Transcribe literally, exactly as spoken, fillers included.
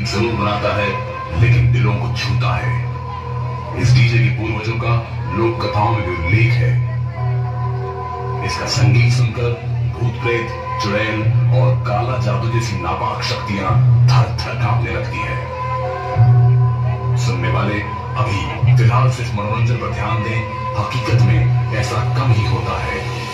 संगीत जरूर बनाता है लेकिन दिलों को छूता है। इस डीजे के पूर्वजों का लोक कथाओं में भी उल्लेख है। इसका संगीत सुनकर भूत प्रेत, चुड़ैल और काला जादू जैसी नापाक शक्तियां थर थर कांपने लगती है। सुनने वाले अभी फिलहाल सिर्फ मनोरंजन पर ध्यान दें, हकीकत में ऐसा कम ही होता है।